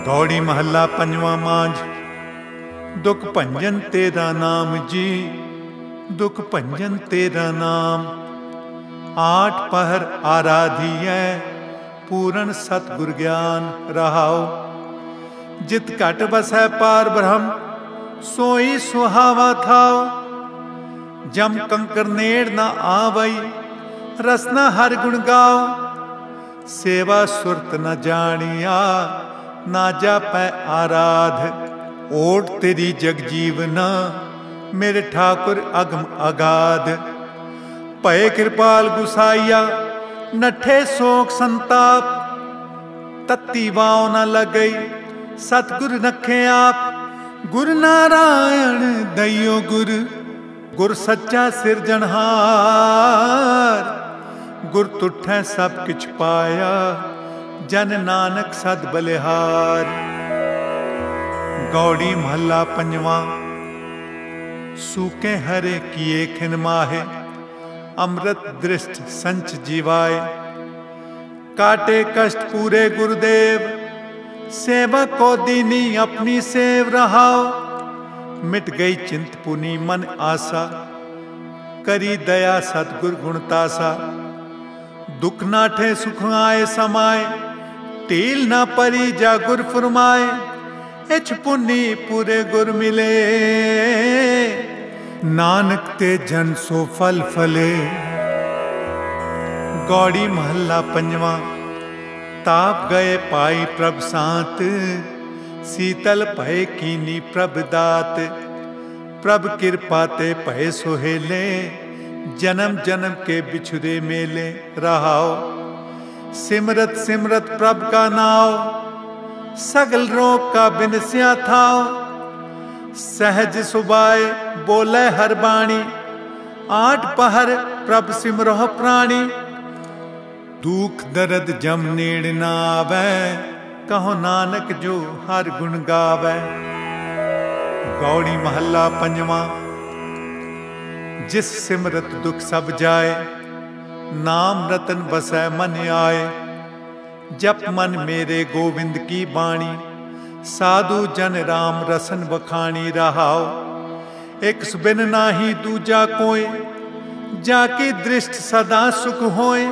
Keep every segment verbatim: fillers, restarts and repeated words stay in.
गौड़ी महला पंजवा मांझ। दुख भंजन तेरा नाम जी, दुख भंजन तेरा नाम। आठ पहर आराधियै, पूर्ण सतगुर ज्ञान रहाओ। जित घट बसै पार ब्रह्म, सोई सुहावा थाओ। जम कंकर नेड़ न आवई, रसना हर गुण गाओ। सेवा सुरत न जानिया, ना जापै आराध। ओट तेरी जग जीवना, मेरे ठाकुर अगम अगाध। भय कृपाल गुसाइया, नठे शोक संताप। तत्ती वाव न लगई, सतगुर रखे आप। गुरु नारायण दइयो गुर, गुर सच्चा सिरजनहार। गुर तुठै सब किछ पाया, जन नानक सद बलिहार। गौड़ी महला पंजवा। सूके हरे किए खिन माहे, अमृत दृष्ट संच जीवाए। काटे कष्ट पूरे गुरुदेव, सेवक को दीनी अपनी सेव रहाओ। मिट गई चिंत पुनी मन आसा, करी दया सतगुर गुणतासा। दुख नाठे सुख आए समाए, टील ना परी जा गुर फुरमाए। इछ पुन्नी पूरे गुर मिले, नानक ते जन सो फल फले। गौड़ी महला पंजवा। ताप गए पाई प्रभ सांत, शीतल भय कीनी प्रभ दात। प्रभ कृपा ते भय सोहेले, जन्म जन्म के बिछुरे मेले रहाओ। सिमरत सिमरत प्रभ का नाव, सगल रोग का बिनस्या थाओ। सहज सुबाए बोले हर बाणी, आठ पहर प्रभ सिमरोह प्राणी। दुख दर्द जम नेड़ न आवे, कहो नानक जो हर गुण गावे। गौड़ी महला पंजवा। जिस सिमरत दुख सब जाए, नाम रतन बसै मन आए। जप मन मेरे गोविंद की बाणी, साधु जन राम रसन बखानी रहाओ। एक सुबिन नाही दूजा कोय, जाकी दृष्ट सदा सुख होए।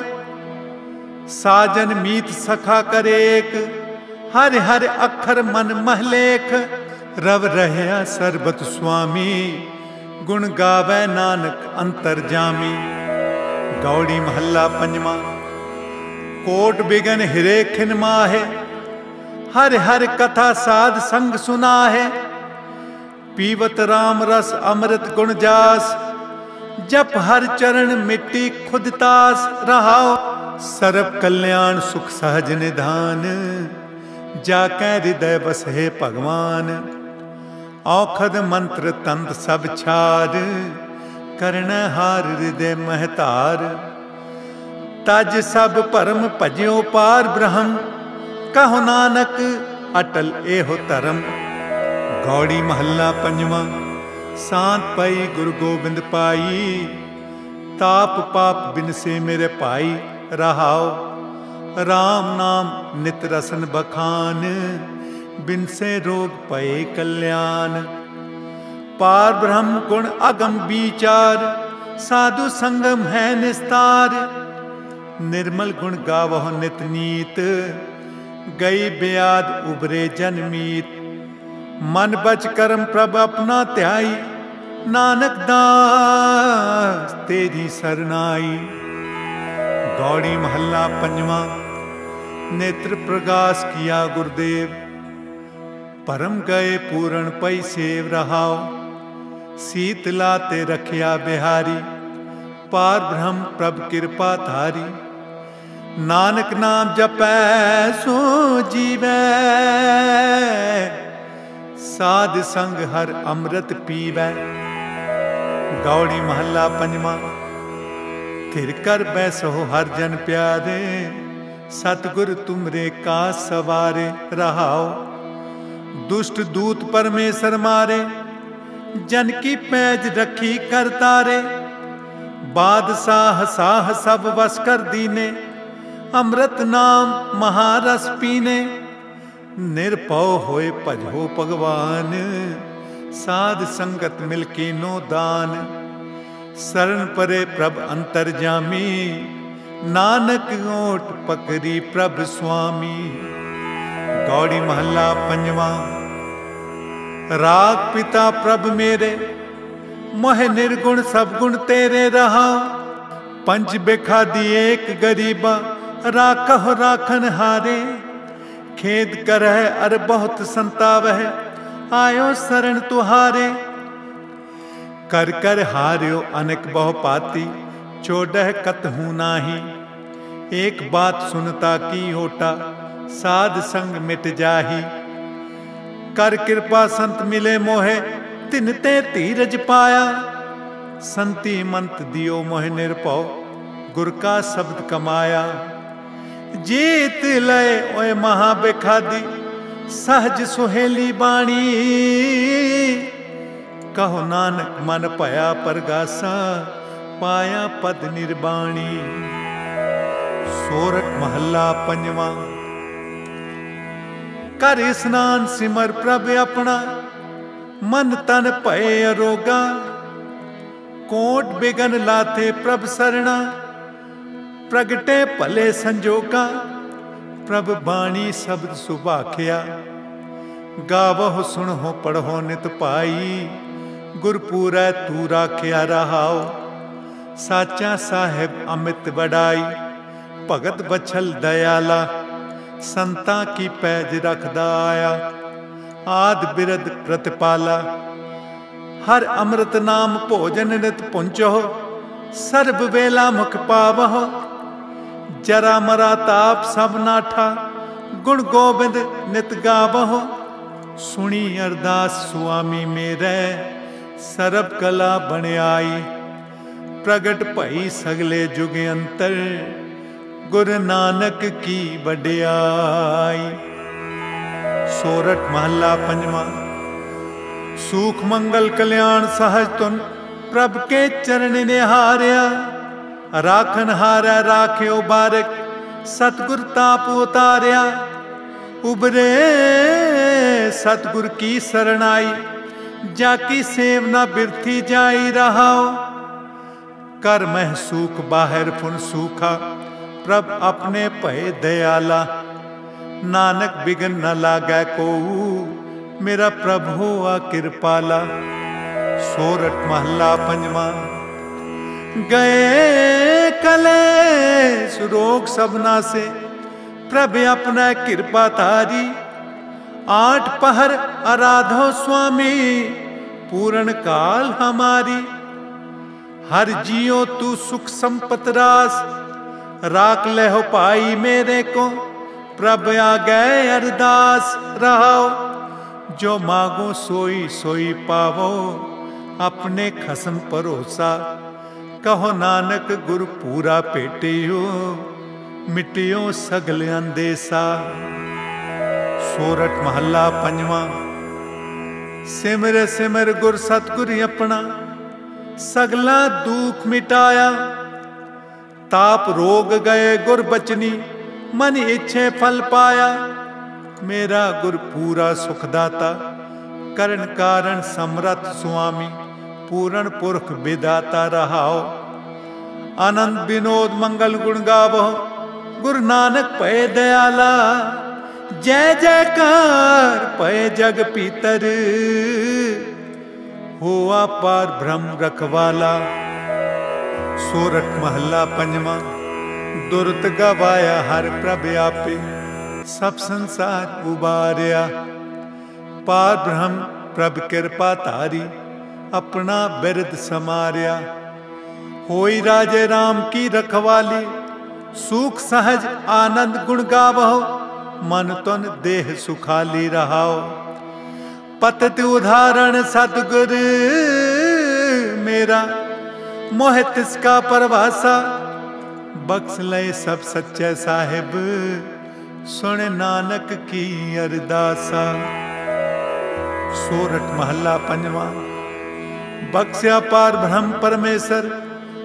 साजन मीत सखा करे एक, हर हर अक्षर मन महलेख। रव रहया सरबत स्वामी, गुण गावे नानक अंतरजामी। गौड़ी महला पंजवा। कोट बिगन हिरे खिन माहे, हर हर कथा साध संग सुना है। पीवत राम रस अमृत गुण जास, जप हर चरण मिट्टी खुद तास रहाओ। सर्व कल्याण सुख सहज निधान, जाकै हृदय बसहे भगवान। औखद मंत्र तंत सब छार, करण हार हृदय महतार। तज सब परम भजियो पार ब्रह्म, कहो नानक अटल एहो धर्म। गौड़ी महला पंजवा। सांत पाई गुरु गोबिंद पाई, ताप पाप बिन से मेरे पाई रहाओ। राम नाम नित रसन बखान, बिन से रोग पए कल्याण। पार ब्रह्म गुण अगम विचार, साधु संगम है निस्तार। निर्मल गुण गावह नित नीत, गई ब्याद उबरे जनमीत। मन बच कर्म प्रभ अपना ध्याई, नानक दास तेरी सरनाई। गौड़ी महला पंजवा। नेत्र प्रकाश किया गुरुदेव, परम गए पूर्ण पै सेव रहाओ। शीतला ते रखिया बिहारी, पार ब्रह्म प्रभ कृपा धारी। नानक नाम जपै सो जीवै, साध संग हर अमृत पीवै। गौड़ी महला पंजवा। थिर कर बैसो हर जन प्यारे, सतगुर तुमरे का सवारे रहाओ। दुष्ट दूत परमेश्वर मारे, जन की पैज रखी कर तारे। बादशाह साह सब वश कर दीने, अमृत नाम महारस पीने। निरपौ होए भजो भगवान, साध संगत मिलकी नो दान। शरण परे प्रभ अंतर्जामी, नानक ओट पकड़ी प्रभ स्वामी। गौड़ी महला पंजवा। राग पिता प्रभ मेरे, मोह निर्गुण सब गुण तेरे रहा। पंच बेखादी एक गरीबा, राखह राखन हारे। खेद करह अर बहुत संतावह, आयो शरण तुहारे। कर कर हार्यो अनेक बहु पाती, चोडह कतहु नाही। एक बात सुनता की ओटा, साध संग मिट जाही। कर कृपा संत मिले मोहे, तिनते धीरज पाया। संति मंत दियो मोह निरपौ, गुर का शब्द कमाया। जीत लय ओए महाबेखादी, सहज सुहेली बाणी। कहो नानक मन पया परगासा, पाया पद निर्बाणी। सोरठ महला पंजवा। कर स्नान सिमर प्रभ अपना, मन तन भय अरोगा। कोट बिगन लाथे प्रभ सरना, प्रगटे भले संजोगा। प्रभ बाणी शब्द सुभाखिया, गावहो सुनहो पढ़ो नित पाई। गुरपूरै तू राखिया रहाओ, साचा साहेब अमित बड़ाई। भगत बछल दयाला, संता की पैज रखदा आया। आद बिरद प्रतिपाला, हर अमृत नाम भोजन नित पुंचो। सर्ब वेला मुख पावहो, जरा मरा ताप सब नाठा। गुण गोबिंद नित गावहो, सुनी अरदास स्वामी मेरे। सरब कला बन आई, प्रगट भई सगले जुग अंतर। गुरु नानक की बड़ाई। सोरठ महला पंजवा। सुख मंगल कल्याण सहज तुन, प्रभ के चरण निहारिया। राखन हारै राख्यो बारक, सतगुर ताप उतारिया। उबरे सतगुर की शरणाई, जाकी सेवना बिरथी जाई रहाओ। कर मह सूख बाहर फुन सूखा, प्रभ अपने भय दयाला। नानक बिगन न लागै कोऊ, मेरा प्रभु आ कृपाला। सोरठ महला पंजवा। गए कले सुरोग सबना से, प्रभ अपना कृपा तारी। आठ पहर आराधो स्वामी, पूर्ण काल हमारी। हर जियो तू सुख संपत रास, राख ले हो पाई मेरे को। प्रभ आ गए अरदास रहाओ, जो मांगो सोई सोई पावो। अपने खसम भरोसा, कहो नानक गुरु पूरा पेटियो। मिटियो सगल अंदेसा। सोरठ महला पंजवा। सिमर सिमर गुर सतगुर अपना, सगला दुख मिटाया। ताप रोग गए गुर बचनी, मन इच्छे फल पाया। मेरा गुर पूरा सुखदाता, करण कारण समरथ स्वामी। पूर्ण पुरख विदाता रहाओ। आनंद विनोद मंगल गुण गावो, गुरु नानक पय दयाला। जय जयकार पय जग पीतर, हुआ पार ब्रह्म रखवाला। सोरठ महला पंजवा। दुरत गवाया हर प्रभ आपे, सब संसार उबारिया। पार ब्रह्म प्रभ कृपा तारी, अपना बिरद समारिया। होई राजे राम की रखवाली, सुख सहज आनंद गुण गावहो। मन तुन देह सुखाली रहाओ। पतत उदाहरण सतगुर मेरा, मोह तिसका परवासा। बख्श ले सब सच्चे साहिब, सुन नानक की अरदासा। सोरठ महला पंजवा। बख्श्या पार ब्रह्म परमेश्वर,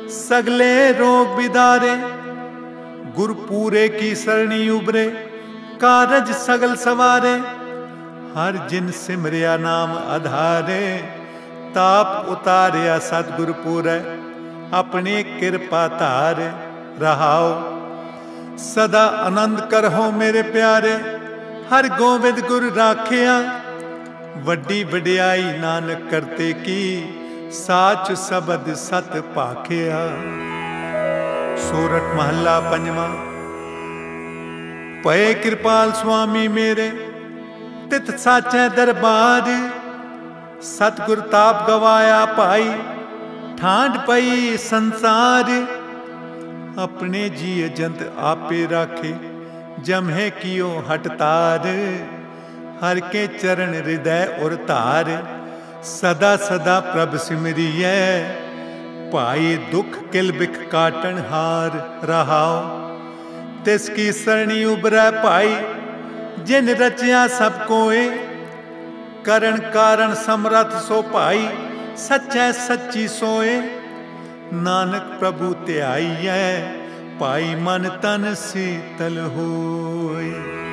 सगले रोग बिदारे। गुर पूरे की सरणी उबरे, कारज सगल सवारे, हर जिन सिमरिया नाम आधारे। ताप उतारिया सतगुर पूरै, अपनी कृपा धार रहाओ। सदा आनंद करहो मेरे प्यारे, हर गोविंद गुर राखिया। वड्डी वड्याई नानक करते की, साच शब्द सत भाखिया। सोरठ महला पंजवा। पए कृपाल स्वामी मेरे, तित साचे दरबार। सतगुर ताप गवाया पाई, ठांड पई संसार। अपने जिय जंत आपे राखे, जमहे कियो हटतार। हर के चरण हृदय और तार, सदा सदा प्रभ सिमरियै। पाई दुख किल बिख काटन हार रहाओ। तिसकी सरणी उबरै पाई, जिन रचिया सब कोय। करण कारण समरथ सो पाई, सच्चै सच्ची सोए। नानक प्रभु त्याईयै, पाई मन तन शीतल होय।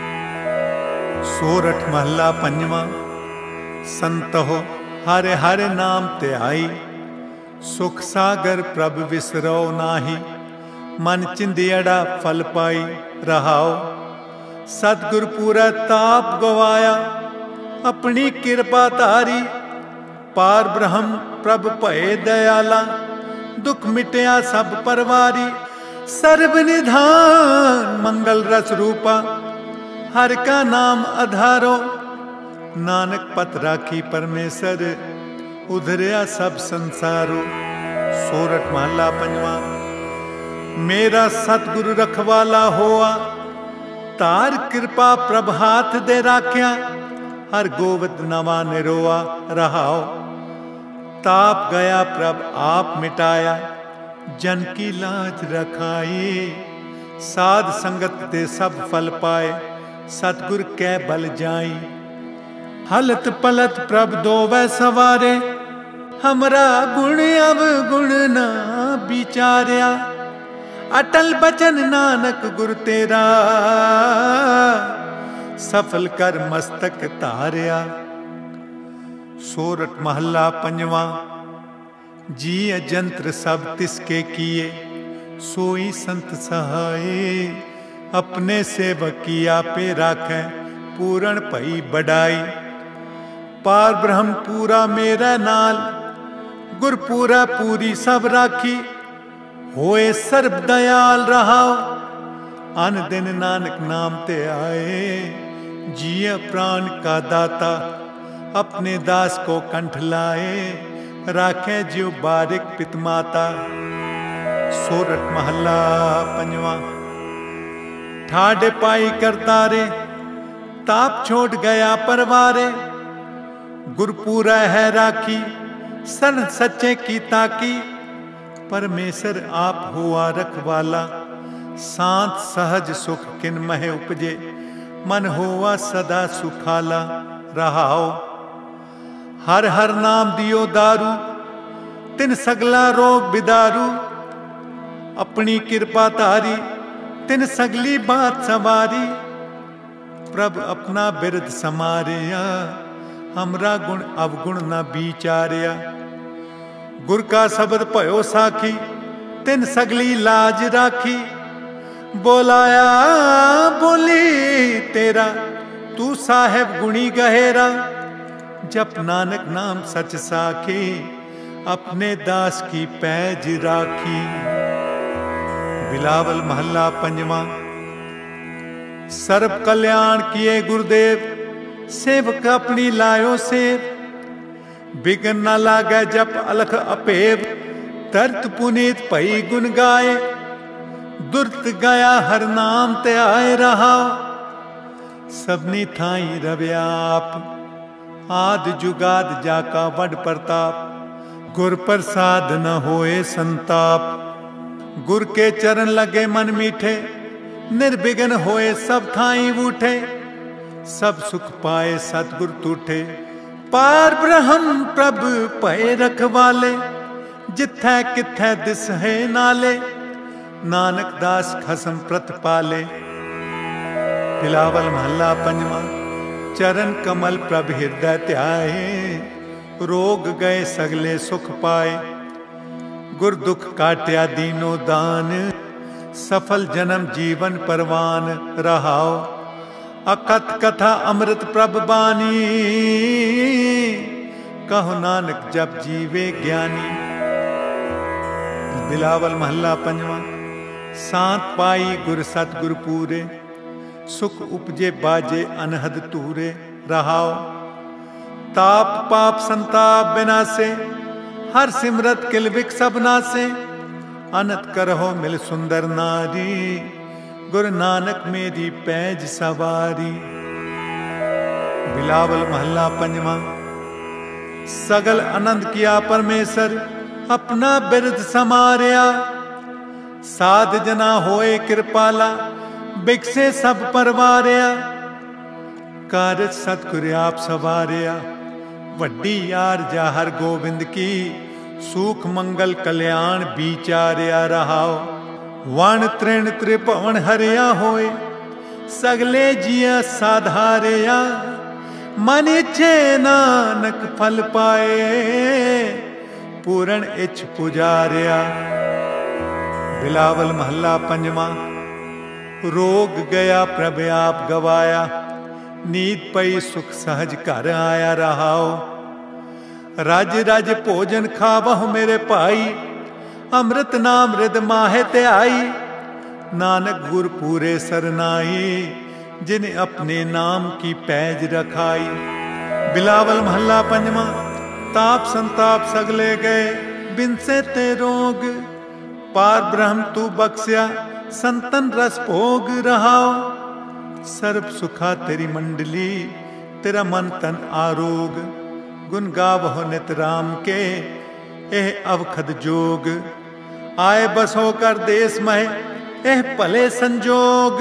सोरठ महला पंजवा। संतहो हर हर नाम त्याई, सुख सागर प्रभ विसरो नाही। मन चिंदियड़ा फल पाई रहाओ। सतगुर पूरा ताप गवाया, अपनी कृपा धारी। पार ब्रह्म प्रभ भये दयाला, दुख मिटया सब परवारी। सर्व निधान मंगल रस रूपा, हर का नाम आधारो। नानक पत राखी परमेसर, उधरिया सब संसारो। सोरठ महला पंजवा। मेरा सतगुरु रखवाला होआ, तार कृपा प्रभ हाथ दे राख्या। हर गोविंद नवा निरोआ रहाओ। ताप गया प्रभ आप मिटाया, जन की लाज रखाई। साध संगत ते सब फल पाए, सतगुर कै बल जाई। हलत पलत प्रभ दोवै सवारे, हमरा गुण अवगुण ना विचार्या। अटल बचन नानक गुर तेरा, सफल कर मस्तक तारिया। सोरठ महला पंजवा। जी जंत्र सब तिसके किए, सोई संत सहाय। अपने सेवक किया पे राखै, पूरण भई बड़ाई। पार ब्रह्म पूरा मेरा नाल, गुर पूरा पूरी सब राखी। होए सर्व दयाल रहाओ, अन दिन नानक नाम ते आए। जिय प्राण का दाता, अपने दास को कंठ लाए। राखे ज्यो बारिक पित माता। सोरठ महला पंजवा। ठाडे पाई करतारे, ताप छोड़ गया परवारे। गुरपूरा है राखी, सन सच्चे की ताकी। परमेश्वर आप हुआ रखवाला, शांत सहज सुख किन मह उपजे। मन होवा सदा सुखाला रहाओ। हर हर नाम दियो दारू, तिन सगला रोग बिदारू। अपनी कृपा धारी, तिन सगली बात सवारी। प्रभ अपना बिरद समारिया, हमरा गुण अवगुण न विचारिया। गुर का शब्द भयो साखी, तिन सगली लाज राखी। बोलाया बोली तेरा, तू साहेब गुणी गहेरा। जप नानक नाम सच साखी, अपने दास की पैज राखी। बिलावल महला पंजवा। सर्व कल्याण किए गुरुदेव, सेवक अपनी लायो सेव। बिगन न लागे जप अलख अपेव, तरत पुनीत भई गुण गाए। दुर्त गया हर नाम ते आए रहा। सबनी थाई रव्याप, आद जुगाद जाका वड प्रताप। गुर प्रसाद न होए संताप। गुर के चरण लगे मन मीठे, निर्विघ्न होए सब थाई उठे। सब सुख पाए सतगुर तूठे, पार ब्रह्म प्रभ भय रखवाले। जिथै किथै दिस है नाले, नानक दास खसम प्रत पाले। बिलावल महला पंजवा। चरण कमल प्रभ हृदय त्याए, रोग गए सगले सुख पाए। गुर दुख काट्या दीनो दान, सफल जन्म जीवन परवान रहाओ। अकथ कथा अमृत प्रभ बानी, कहो नानक जब जीवे ज्ञानी। बिलावल महला पंजवा। सांत पाई गुर सतगुर पूरे, सुख उपजे बाजे अनहद तूरे रहाओ। ताप पाप संताप बिनासे, हर सिमरत किलबिक सबना से। अनत करहो मिल सुंदर नारी, गुरु नानक मेरी पैज सवारी। बिलावल महला पंजवा। सगल आनंद किया परमेश्वर, अपना बिरद समारिया। साध जना होए कृपाला, बिकसे सब परवारिया। कारज सतगुर आप सवारिया, वड्डी यार जाहर गोविंद की। सुख मंगल कल्याण विचारिया रहाओ। वन तृण त्रिभुवन हरिया होए, सगले जिया साधारिया। मन इच्छे नानक फल पाए, पूर्ण इच्छ पुजारिया। बिलावल महला पंजवा। रोग गया प्रभ आप गवाया, नींद पई सुख सहज घर आया रहाओ। राज राज भोजन खावहु मेरे भाई, अमृत नाम रिद माहे ते आई। नानक गुर पूरे सरनाई, जिन अपने नाम की पैज रखाई। बिलावल महला पंजवा। ताप संताप सगले गए, बिन से ते रोग। पार ब्रह्म तू बख्स्या, संतन रस भोग रहाओ। सर्व सुखा तेरी मंडली, तेरा मन तन आरोग। गुण गावहो नित राम के, एह अवखद जोग। आए बसो कर देश मह, एह भले संजोग।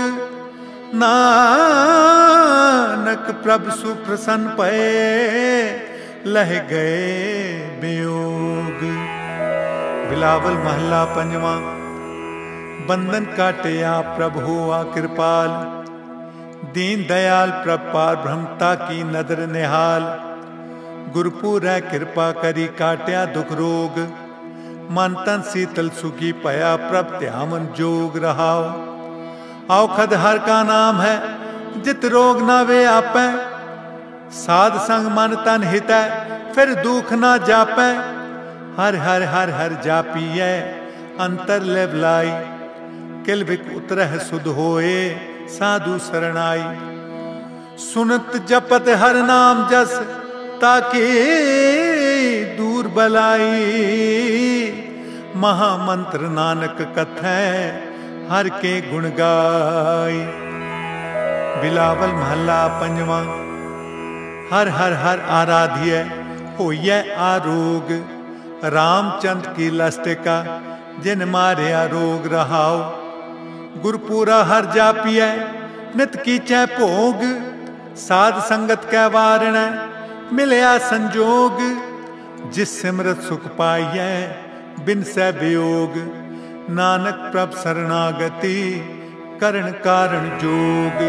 नानक प्रभ सुप्रसन्न पए, लह गए वियोग। बिलावल महला पंजवा। बंधन काटिया प्रभ हुआ कृपाल, दीन दयाल प्रभ पार ब्रह्मता की नदर निहाल। गुरपुर कृपा करी काट्या दुख रोग, मन तन शीतल सुखी पया प्रभ ध्यान जोग रहाओ। औखद हर का नाम है, जित रोग न वे आपै। साध संग मन तन हितै, फिर दुख ना जापै। हर हर हर हर जापियै, अंतर लेवलाई। किलबिक उतरह सुध होए, साधु शरणाई। सुनत जपत हर नाम जस, ताकि दूर बलाई। महामंत्र नानक कथै, हर के गुण गाई। बिलावल महला पंजवा। हर हर हर आराध्य होइए आरोग। रामचंद्र की लस्टिका, जिन मारिया रोग रहाओ। गुरपुरा हर जापिय, नित कीचै भोग। साध संगत कै वारण, मिलया संजोग। जिस सिमरत सुख पाइयै, बिन सै वियोग। नानक प्रभ शरणागति, करण कारण जोग।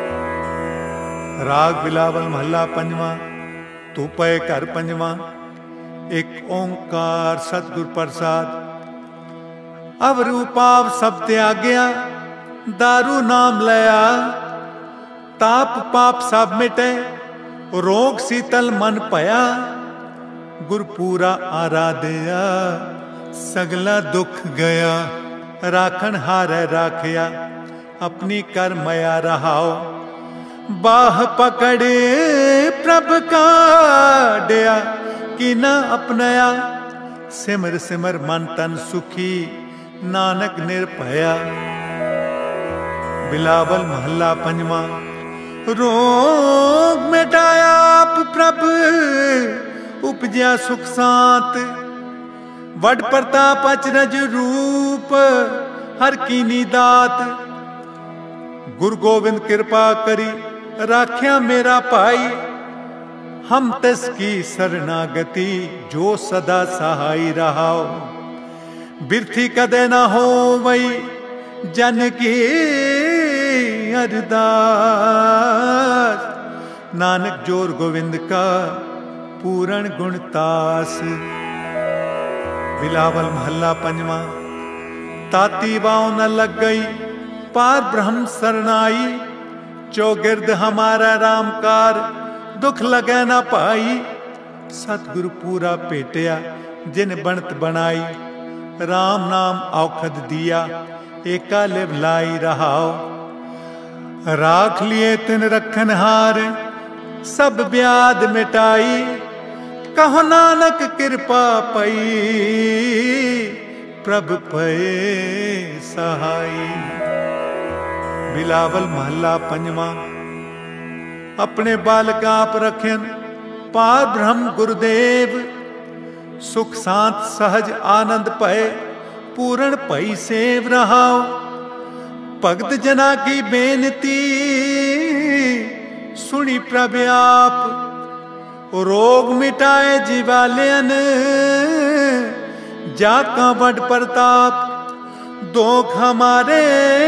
राग बिलावल महला पंजवा। तू पै कर पंजवा। एक ओंकार सतगुर प्रसाद। अब रूपाव सब त्यागया, दारू नाम लया। ताप पाप सब मिटे, रोग शीतल मन पया। गुरपूरा आराधया, सगला दुख गया। राखन हारै राखया, अपनी कर मया रहाओ। बाह पकड़े प्रभ काढ़या, कि न अपनया। सिमर सिमर मन तन सुखी, नानक निर्भया। बिलावल महला पंजवा। रोग मिटाया आप प्रभ, उपजया सुख सांत। वड प्रताप अचरज रूप, हर कीनी दात। गुरु गोविंद कृपा करी, राख्या मेरा भाई। हम तिसकी शरणागति, जो सदा सहाय रहाओ। बिरथी कदे न हो वही, जन की अरदास, नानक जोर गोविंद का पूर्ण गुणतास। बिलावल महल्ला पंजवा। ताती वाव न लग गई पार ब्रह्म सरनाई, चौगिर्द हमारा रामकार दुख लगे न पाई। सतगुरु पूरा पेटिया जिन बनत बनाई, राम नाम औखद दिया एका लिव लाई रहाओ। राख लिए तिन रखन हार सब ब्याद मिटाई, कहो नानक कृपा पई प्रभ पए सहाई। बिलावल महला पंजवा। अपने बालक आप रखेन पार ब्रह्म गुरुदेव, सुख शांत सहज आनंद पए पूर्ण पई सेव रहाओ। भगत जना की बेनती सुनी प्रभ आप, रोग मिटाए जीवालयन जाका बड़ प्रताप। दोख हमारे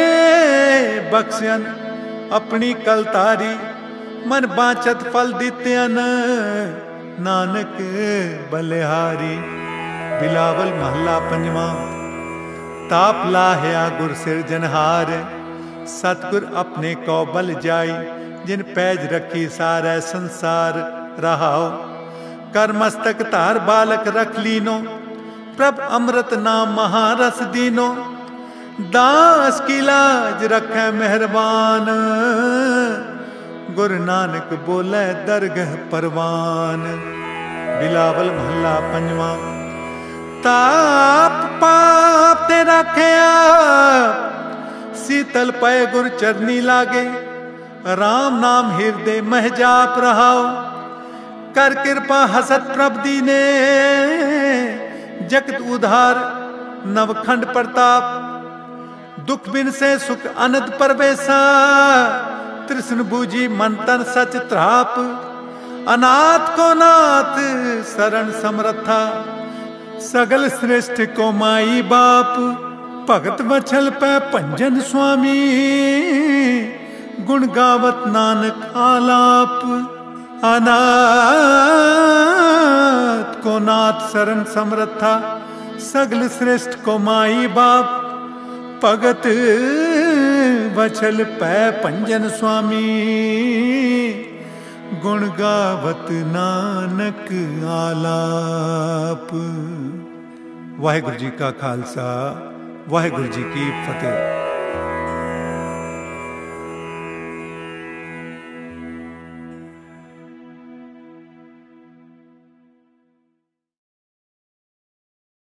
बख्शन अपनी कलतारी, मन बांचत फल दित्यन नानक बलिहारी। बिलावल महला पंजवा। ताप लाहया गुर सिरजनहार, सतगुर अपने को बल जाई। जिन पैज रखी सारे संसार रहाओ। कर मस्तक तार बालक रख लीनो, प्रभ अमृत नाम महारस दीनो। दास की लाज रखे मेहरबान, गुरु नानक बोले दरगह परवान। बिलावल महला पंजवा। ताप पाप ते रखया, शीतल पय गुर चरनी लागे। राम नाम हृदय मह जाप रहाओ। कर कृपा हसत प्रभ दीने, जगत उधार नवखंड प्रताप। दुख बिन से सुख अनंत परवेसा, तृष्ण बूझी मन तन सच त्राप। अनाथ को नाथ शरण समरथा, सगल श्रेष्ठ को माई बाप। भगत वछल पै पंजन स्वामी, गुण गावत नानक आलाप। अनाथ को नाथ शरण समरथा, सगल श्रेष्ठ को माई बाप। भगत वछल पै पंजन स्वामी, गुण गावत नानक आलाप। वाहिगुरु जी का खालसा, वाहिगुरु जी की फतेह।